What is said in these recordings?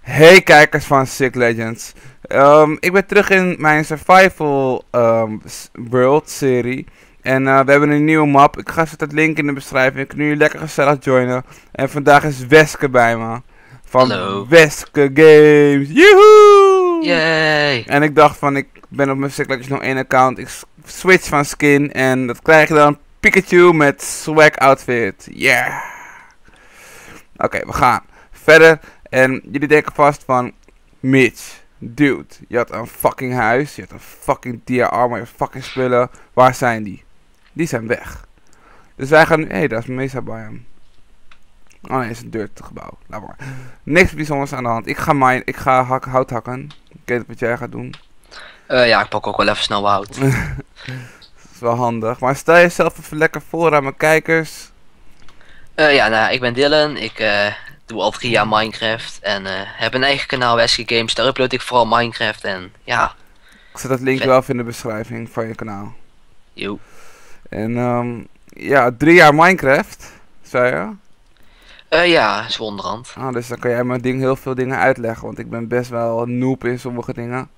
Hey kijkers van Sick Legends. Ik ben terug in mijn Survival World serie. En we hebben een nieuwe map. Ik ga zetten het link in de beschrijving. Kunnen jullie lekker gezellig joinen. En vandaag is Weske bij me. Van Hallo. Weske Games. Joehoe! Yay! En ik dacht van, ik ben op mijn Sick Legends nog één account. Ik switch van skin. En dat krijg je dan Pikachu met swag outfit. Yeah! Oké, we gaan verder. En jullie denken vast van, Mitch, dude, je had een fucking huis, je had een fucking dia armor, je had fucking spullen. Waar zijn die? Die zijn weg. Dus wij gaan nu, hé, daar is Mesa bij hem. Oh nee, het is een deurgebouw. Laat maar. Niks bijzonders aan de hand. Ik ga hout hakken. Ik weet wat jij gaat doen. Ja, ik pak ook wel even snel hout. Dat is wel handig. Maar stel jezelf even lekker voor aan mijn kijkers. Ja, nou, ik ben Dylan. Ik doe al 3 jaar Minecraft. En heb een eigen kanaal, Wesley Games. Daar upload ik vooral Minecraft. En ja, Ik zet dat linkje wel even in de beschrijving van je kanaal. joe. En ja, 3 jaar Minecraft, zei je? Ja, zo onderhand. Ah, dus dan kan jij me heel veel dingen uitleggen, want ik ben best wel een noob in sommige dingen.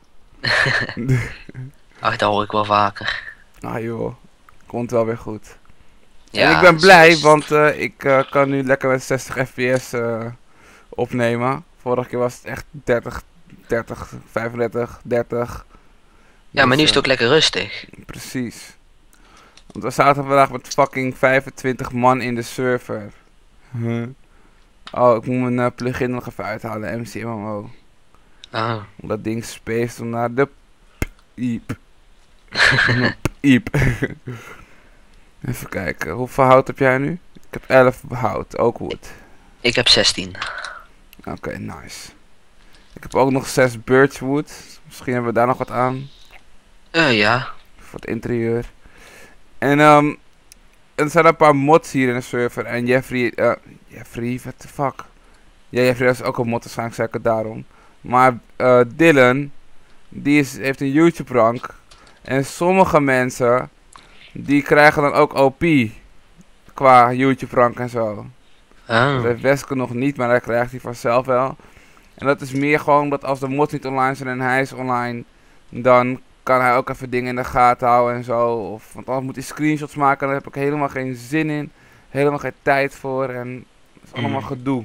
Ach, dat hoor ik wel vaker. Ah joh, komt wel weer goed. Ja, En ik ben zo blij, is het. want ik kan nu lekker met 60 fps opnemen. Vorige keer was het echt 30, 35, 30. Ja, maar Dus, nu is het ook lekker rustig. precies. Want we zaten vandaag met fucking 25 man in de server. Huh? Oh, ik moet mijn plugin nog even uithalen, MCMMO. Oh. Om dat ding spaced om naar de piep. Piep. Even kijken, hoeveel hout heb jij nu? Ik heb 11 hout, ook wood. Ik heb 16. Oké, nice. Ik heb ook nog 6 birchwood. Misschien hebben we daar nog wat aan. Ja. Voor het interieur. En er zijn een paar mods hier in de server. En Jeffrey, what the fuck? Ja, Jeffrey is ook een mod waarschijnlijk, zei ik het daarom. Maar Dylan, heeft een YouTube rank. En sommige mensen, die krijgen dan ook OP. Qua YouTube rank en zo. Dat Oh. heeft Weske nog niet, maar dat krijgt hij vanzelf wel. En dat is meer gewoon dat als de mods niet online zijn en hij is online, dan kan hij ook even dingen in de gaten houden en zo. Of, want anders moet hij screenshots maken, daar heb ik helemaal geen zin in. Helemaal geen tijd voor en dat is allemaal gedoe.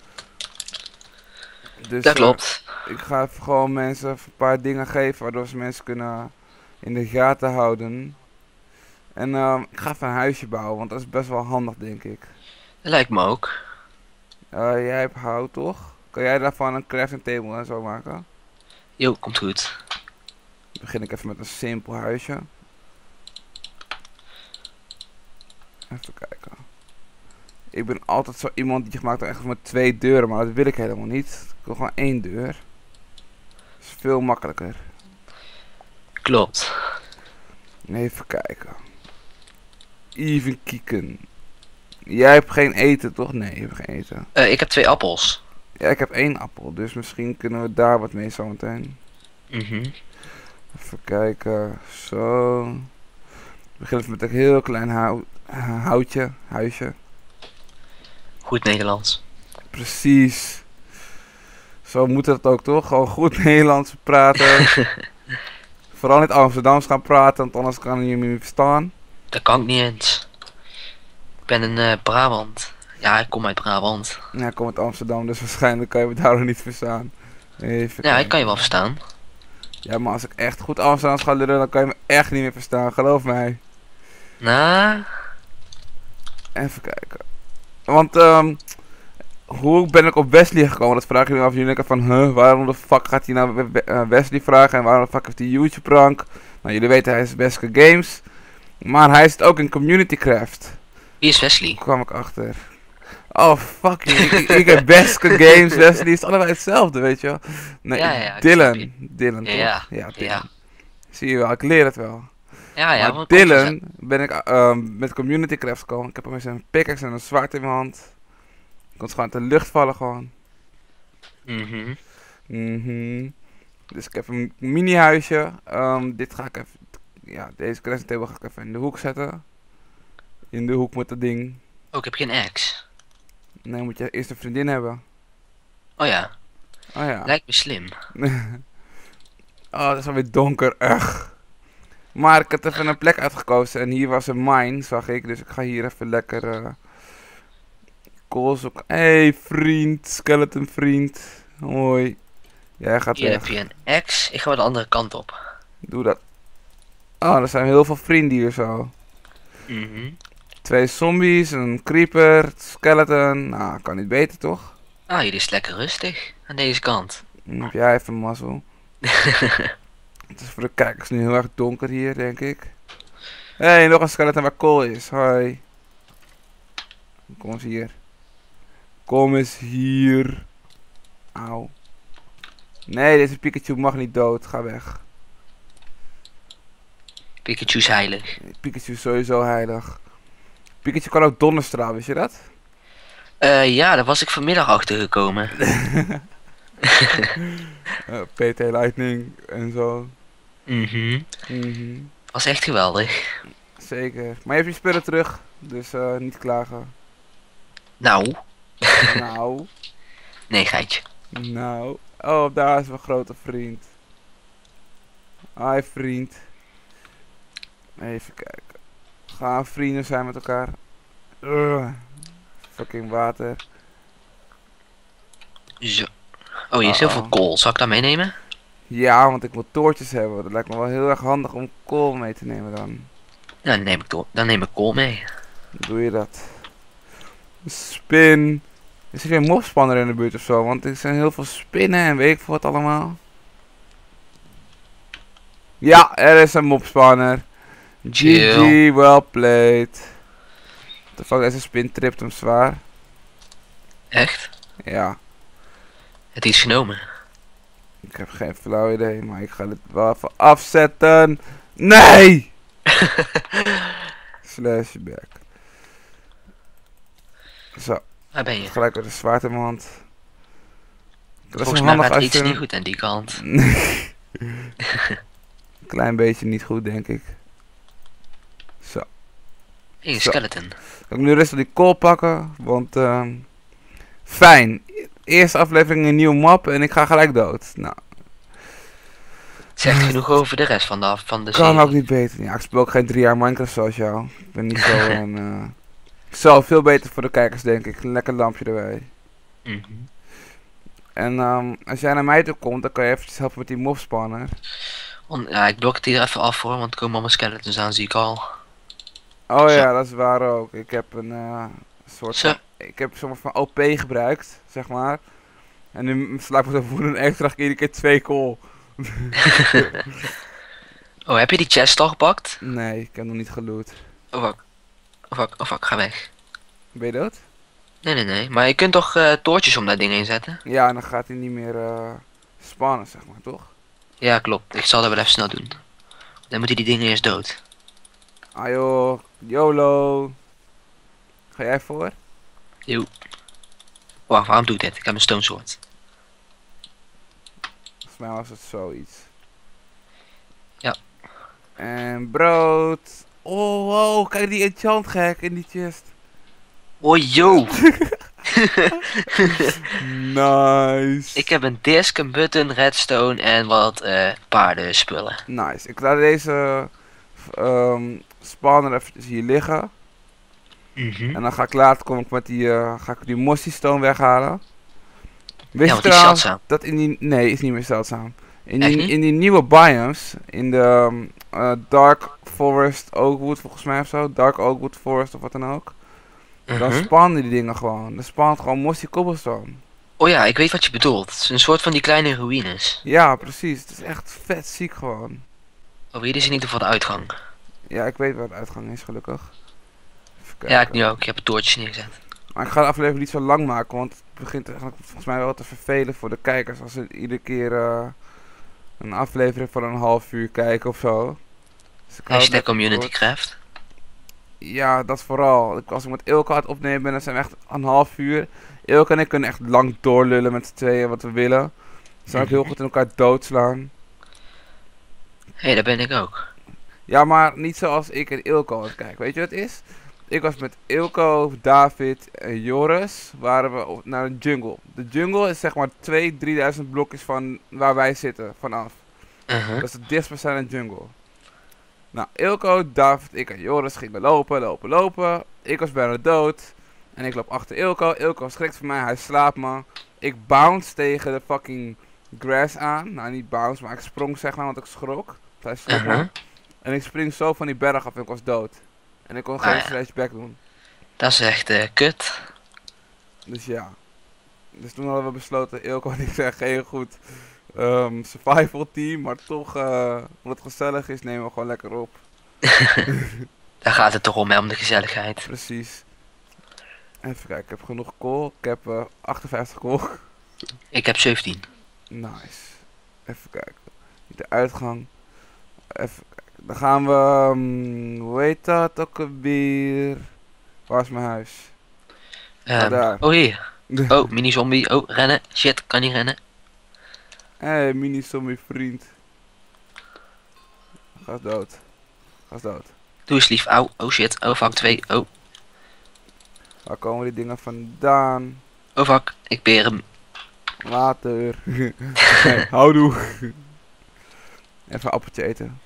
Dus Dat klopt. ik ga even gewoon mensen even een paar dingen geven waardoor ze mensen kunnen in de gaten houden. En ik ga even een huisje bouwen, want dat is best wel handig denk ik. Dat lijkt me ook. Jij hebt hout toch? Kan jij daarvan een crafting table en zo maken? Jo, komt goed. Dan begin ik even met een simpel huisje. Even kijken. Ik ben altijd zo iemand die maakt echt met 2 deuren, maar dat wil ik helemaal niet. Ik wil gewoon 1 deur. Dat is veel makkelijker. Klopt. Even kijken. Even kieken. Jij hebt geen eten toch? Nee, je hebt geen eten. Ik heb 2 appels. Ja, ik heb 1 appel, dus misschien kunnen we daar wat mee zometeen. Mhm. Even kijken. Zo. We beginnen met een heel klein huisje. Goed Nederlands. Precies. Zo moet het ook toch? Gewoon goed Nederlands praten. Vooral niet Amsterdams gaan praten, want anders kan je me niet verstaan. Dat kan ik niet eens. Ik ben in Brabant. Ja, ik kom uit Brabant. Ja, ik kom uit Amsterdam, dus waarschijnlijk kan je me daarom niet verstaan. Even Ja, ik kijken. kan je wel verstaan. Ja, maar als ik echt goed Amsterdams ga leren, dan kan je me echt niet meer verstaan, geloof mij. Nou, Even kijken. Want, hoe ben ik op Wesley gekomen? Dat vraag je nu af. Jullie denken van, waarom de fuck gaat hij nou Wesley vragen? En waarom de fuck heeft hij YouTube rank? Nou, jullie weten, hij is Weske Games. Maar hij zit ook in Community Craft. wie is Wesley? Hoe kwam ik achter? Oh, fuck you. Ik heb Weske Games, Wesley. Het is allebei hetzelfde, weet je wel. Nee, Ja, ja, ik snap Dylan. je. Dylan, toch? Ja, Ja, Dylan. ja. Zie je wel, ik leer het wel. Ja, ja. Maar want Dylan ben ik met Community Craft gekomen. Ik heb hem met een pickaxe en een zwaard in mijn hand. Ik kon gewoon uit de lucht vallen gewoon. Mhm. Dus ik heb een mini huisje. Dit ga ik even. Ja, deze crafting table ga ik even in de hoek zetten. In de hoek met dat ding. Oh, ik heb geen axe. Nee, moet je eerst een vriendin hebben. Oh ja. Oh ja. Lijkt me slim. Oh, het is alweer donker. Ugh. Maar ik had even een plek uitgekozen en hier was een mine, zag ik. Dus ik ga hier even lekker kool zoeken. Hey vriend, skeleton vriend. Hoi. Jij gaat Hier weg. heb je een X. Ik ga wel de andere kant op. Doe dat. Oh, er zijn heel veel vrienden hier zo. Mhm. 2 zombies, een creeper, skeleton. Nou, kan niet beter toch? Ah, hier is het lekker rustig. Aan deze kant. Dan heb jij even mazzel. Het is voor de kijkers nu heel erg donker hier, denk ik. Hé, hey, nog een skeleton waar kool is. Hoi. Kom eens hier. Kom eens hier. Auw. Nee, deze Pikachu mag niet dood. Ga weg. Pikachu is heilig. Pikachu is sowieso heilig. Pikachu kan ook donderstraal, wist je dat? Ja, daar was ik vanmiddag achter gekomen. PT Lightning en zo. Mhm. Mhm. Was echt geweldig. Zeker. Maar je hebt je spullen terug, dus niet klagen. Nou. Nou, Nee, geitje. nou. Oh, daar is mijn grote vriend. Hi vriend. Even kijken. Gaan vrienden zijn met elkaar. Fucking water. Zo. Oh, hier is heel veel kool. Zal ik dat meenemen? Ja, want ik moet toortjes hebben. Dat lijkt me wel heel erg handig om kool mee te nemen dan. Ja, dan neem ik kool mee. Hoe doe je dat? Spin. Is er geen mobspanner in de buurt of zo? Want er zijn heel veel spinnen en weet ik veel wat allemaal. Ja, er is een mobspanner. GG, well played. What the fuck, deze spin tript hem zwaar. Echt? Ja, Het is genomen. ik heb geen flauw idee, maar ik ga dit wel even afzetten. Nee! Flashback. Zo, Waar ben je? gelijk weer een zwaard in mijn hand. Dat is Volgens wel mij handig gaat als iets je... niet goed aan die kant. Een klein beetje niet goed, denk ik. Zo. Hey, een Zo. skeleton. Kan ik nu rustig die kool pakken, want fijn. Eerste aflevering een nieuwe map en ik ga gelijk dood. Nou, Het zegt genoeg over de rest van de kan serie. ook niet beter. Ja, ik speel ook geen 3 jaar Minecraft zoals jou. Ik ben niet zo een... Zo, veel beter voor de kijkers denk ik. Een lekker lampje erbij. Mhm. En als jij naar mij toe komt, dan kan je eventjes helpen met die mobspanner. Ja, ik blok het hier even af hoor, want er komen allemaal skeletons aan, zie ik al. Oh Zo. ja, dat is waar ook. Ik heb een soort Zo. van... Ik heb een soort van OP gebruikt, zeg maar. En nu sla ik me zo voelen extra iedere keer 2 kool. Oh, heb je die chest al gepakt? Nee, ik heb nog niet geloot. Oh fuck. Oh fuck, oh fuck, ga weg. Ben je dood? Nee. Maar je kunt toch toortjes om dat ding heen zetten? Ja, dan gaat hij niet meer spannen, zeg maar, toch? Ja, klopt. Ik zal dat wel even snel doen. Dan moeten die dingen eerst dood. Ah joh, YOLO. Ga jij voor? Yo. Wacht, waarom doe ik dit? Ik heb een stone sword. Volgens mij was het zoiets. Ja. En brood. Oh, wow, kijk die enchant gek in die chest. Oh yo! Nice. Ik heb een disc, een button, redstone en wat paardenspullen. Nice. Ik laat deze spawner even hier liggen. En dan ga ik later kom ik met die, ga ik die mossy stone weghalen. Wist Ja, je want die is trouwens zeldzaam. dat in die... Nee, is niet meer zeldzaam. Echt niet? In die nieuwe biomes, in de Dark Forest Oakwood volgens mij of zo. Dark Oakwood Forest of wat dan ook. Dan Mhm. spawnen die dingen gewoon. Dan spawnt gewoon mossy cobblestone. Oh ja, ik weet wat je bedoelt. Het is een soort van die kleine ruïnes. Ja, precies. Het is echt vet ziek gewoon. Oh, hier is in ieder geval de uitgang. Ja, ik weet waar de uitgang is gelukkig. Even Ja, ik kijken. nu ook. Ik heb het toortjes neergezet. Maar ik ga de aflevering niet zo lang maken, want het begint eigenlijk volgens mij wel te vervelen voor de kijkers als ze iedere keer een aflevering van een half uur kijken of zo. Dus ik hou het Hashtag lekker community kort. craft. Ja, dat vooral. Als ik met Ilke aan het opnemen ben, dan zijn we echt een half uur. Ilke en ik kunnen echt lang doorlullen met z'n tweeën wat we willen. We zijn ook heel goed in elkaar doodslaan. Hé, daar ben ik ook. Ja, maar niet zoals ik en Ilke altijd kijken. Weet je wat het is? Ik was met Ilko, David en Joris. Waren we naar een jungle. De jungle is zeg maar 2.000-3.000 blokjes van waar wij zitten vanaf. Dat is het dichtstbijzijnde jungle. Nou, Ilko, David, ik en Joris gingen lopen. Ik was bijna dood. En ik loop achter Ilko. Ilko schrikt van mij, hij slaapt me. Ik bounce tegen de fucking grass aan. Nou, niet bounce, maar ik sprong zeg maar, want ik schrok. Hij sloeg me. En ik spring zo van die berg af en ik was dood. En ik kon geen slash back doen. Dat is echt kut. Dus ja. Dus toen hadden we besloten, Ilko en ik zijn geen goed survival team. Maar toch, omdat het gezellig is, nemen we gewoon lekker op. Daar gaat het toch om, hè, om de gezelligheid. Precies. Even kijken, ik heb genoeg kool. Ik heb 58 kool. Ik heb 17. Nice. Even kijken. De uitgang. Even kijken. Dan gaan we, hoe heet dat ook alweer? Waar is mijn huis? Daar. Oh hier. Oh, mini zombie. Oh, rennen. Shit, kan niet rennen. Hey, mini zombie vriend. Ga dood. Ga dood. Doe eens lief. Au. Oh shit. Oh fuck 2. Oh. Waar komen die dingen vandaan? Oh fuck. Ik beer hem. Water. Hey, houdoe. Even een appeltje eten.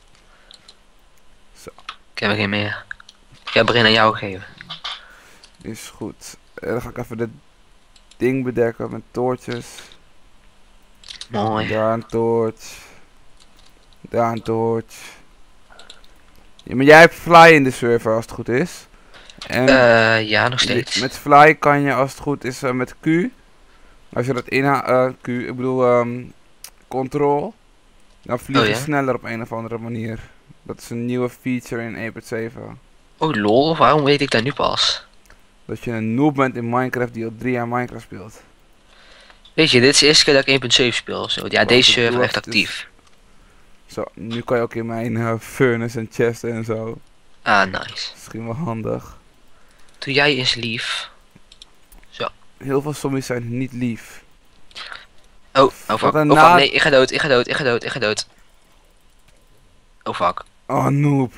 Zo. Ik heb er geen meer. Ik heb er een aan jou gegeven. Is goed. Dan ga ik even dit ding bedekken met toortjes. Mooi. Daar een toorts. Daar een toorts. Ja, maar jij hebt Fly in de server als het goed is. En ja, nog steeds. met Fly kan je als het goed is met Q. Als je dat Q, ik bedoel Control. Dan vlieg je sneller op een of andere manier. Dat is een nieuwe feature in 1.7. Oh lol, waarom weet ik dat nu pas? Dat je een noob bent in Minecraft die al 3 jaar Minecraft speelt. Weet je, dit is de eerste keer dat ik 1.7 speel. Zo. Ja, deze server echt actief. Zo, nu kan je ook in mijn furnace en chest en zo. Ah, nice. Misschien wel handig. Doe jij eens lief. Zo. Heel veel zombies zijn niet lief. Oh fuck. Oh fuck, nee, ik ga dood. Oh fuck. Oh, noob.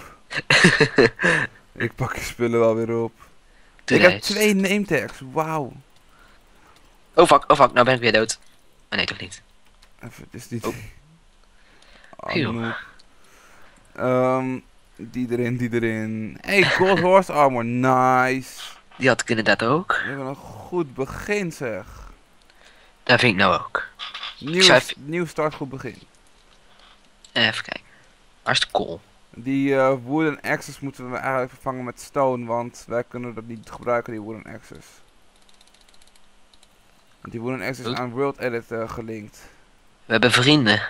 Ik pak je spullen wel weer op. Ik heb 2 name tags, wauw. Oh fuck, nou ben ik weer dood. Oh nee, toch niet. Even, het is niet... Oh, noob. Die erin. Hey, Gold Horse Armor, nice. Die had ik inderdaad ook. We hebben een goed begin zeg. Dat vind ik nou ook. Nieuw start, goed begin. Even kijken. Hartstikke cool. Die wooden axes moeten we eigenlijk vervangen met stone, want wij kunnen dat niet gebruiken, die wooden axes. Want die wooden axes is aan World Edit gelinkt. We hebben vrienden.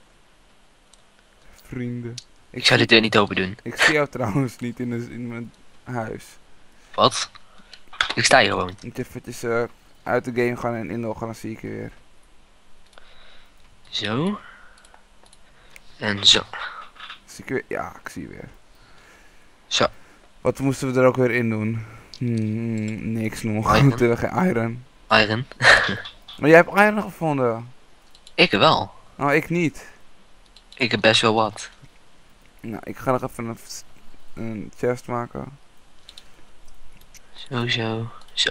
Vrienden. Ik zou de deur niet open doen. Ik zie jou trouwens niet in mijn huis. Wat? Ik sta hier gewoon. Moet je eventjes uit de game gaan en inloggen, dan zie ik je weer. Zo. En zo. Zie ik weer? Ja, ik zie je weer. Zo. Wat moesten we er ook weer in doen? Niks nog. Iron. We hebben geen iron. Iron. Maar jij hebt iron gevonden. Ik wel. Oh, ik niet. Ik heb best wel wat. Nou, ik ga nog even een chest maken. Zo.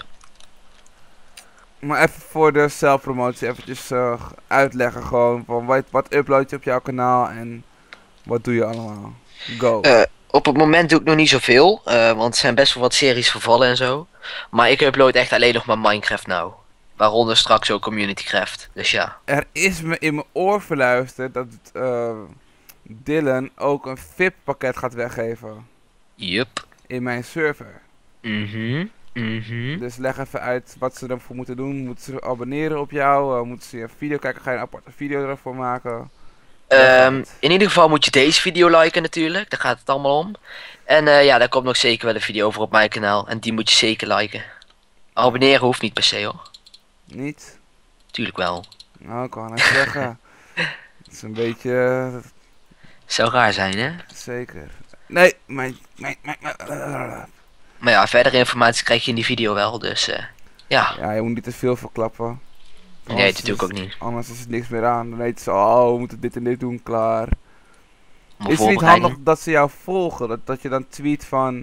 Maar even voor de zelfpromotie eventjes uitleggen gewoon van wat upload je op jouw kanaal en wat doe je allemaal. Go. Op het moment doe ik nog niet zoveel, want er zijn best wel wat series vervallen en zo. Maar ik upload echt alleen nog maar Minecraft nou. Waaronder straks ook Communitycraft, dus ja. Er is me in mijn oor verluisterd dat Dylan ook een VIP pakket gaat weggeven. Yup. In mijn server. Mhm. Dus leg even uit wat ze ervoor moeten doen. Moeten ze abonneren op jou? Moeten ze een video kijken? Ga je een aparte video ervoor maken? In ieder geval moet je deze video liken natuurlijk, daar gaat het allemaal om. En ja, daar komt nog zeker wel een video over op mijn kanaal. En die moet je zeker liken. Abonneren hoeft niet per se hoor. Niet? Tuurlijk wel. Nou, ik kan het zeggen. Het is een beetje... Zou raar zijn hè? Zeker. Nee, Maar ja, verdere informatie krijg je in die video wel, dus ja. Ja, je moet niet te veel verklappen. Nee, dat doe ik ook niet. Anders is het niks meer aan. Dan weten ze, oh, we moeten dit en dit doen, klaar. Maar Is het niet handig dat ze jou volgen? Dat je dan tweet van,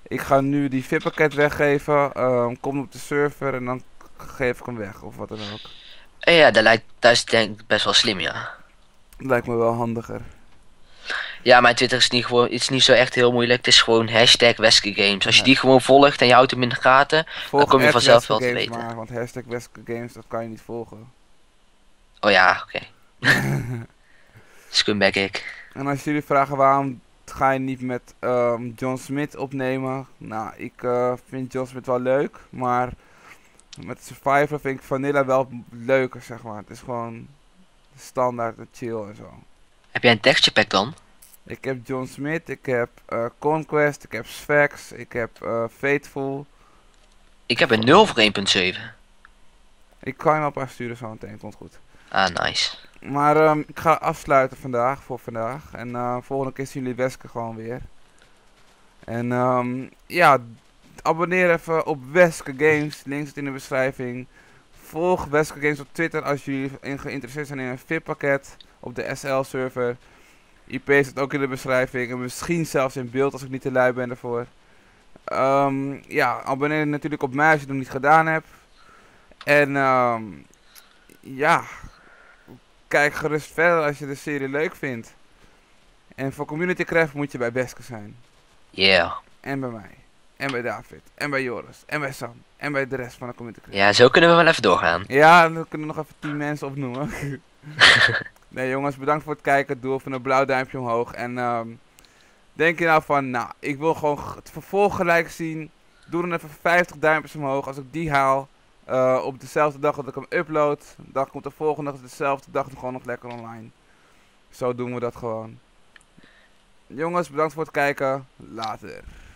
Ik ga nu die VIP-pakket weggeven. Kom op de server en dan geef ik hem weg of wat dan ook. Ja, dat is denk ik best wel slim, ja. Lijkt me wel handiger. Ja, mijn Twitter is niet gewoon, het is niet zo echt heel moeilijk. Het is gewoon hashtag Wesker Games. Als je die gewoon volgt en je houdt hem in de gaten, dan kom je vanzelf wel te weten. Maar, want hashtag Wesker Games, dat kan je niet volgen. Oh ja, oké. Scumbag ik. En als jullie vragen waarom ga je niet met John Smith opnemen. Nou, ik vind John Smith wel leuk, maar met Survivor vind ik Vanilla wel leuker, zeg maar. Het is gewoon standaard chill en zo. Heb jij een texture pack dan? Ik heb John Smith, ik heb Conquest, ik heb Sphex, ik heb Fateful. Ik heb een 0 voor 1.7. Ik kan je wel een paar sturen zo meteen, komt goed. Ah, nice. Maar ik ga afsluiten vandaag, voor vandaag. En volgende keer zien jullie Wesker gewoon weer. En ja, abonneer even op Wesker Games, links staat in de beschrijving. Volg Wesker Games op Twitter als jullie geïnteresseerd zijn in een VIP-pakket op de SL server. IP staat ook in de beschrijving en misschien zelfs in beeld als ik niet te lui ben ervoor. Ja, abonneer natuurlijk op mij als je het nog niet gedaan hebt. En ja, kijk gerust verder als je de serie leuk vindt. En voor Community Craft moet je bij Wesker zijn. Yeah. En bij mij. En bij David. En bij Joris. En bij Sam. En bij de rest van de Community Craft. Ja, zo kunnen we wel even doorgaan. Ja, dan kunnen we nog even 10 mensen opnoemen. Nee jongens, bedankt voor het kijken. Doe even een blauw duimpje omhoog. En denk je nou van, nou, ik wil gewoon het vervolg gelijk zien. Doe dan even 50 duimpjes omhoog. Als ik die haal op dezelfde dag dat ik hem upload. Dan komt de volgende dag dezelfde dag gewoon nog lekker online. Zo doen we dat gewoon. Jongens, bedankt voor het kijken. Later.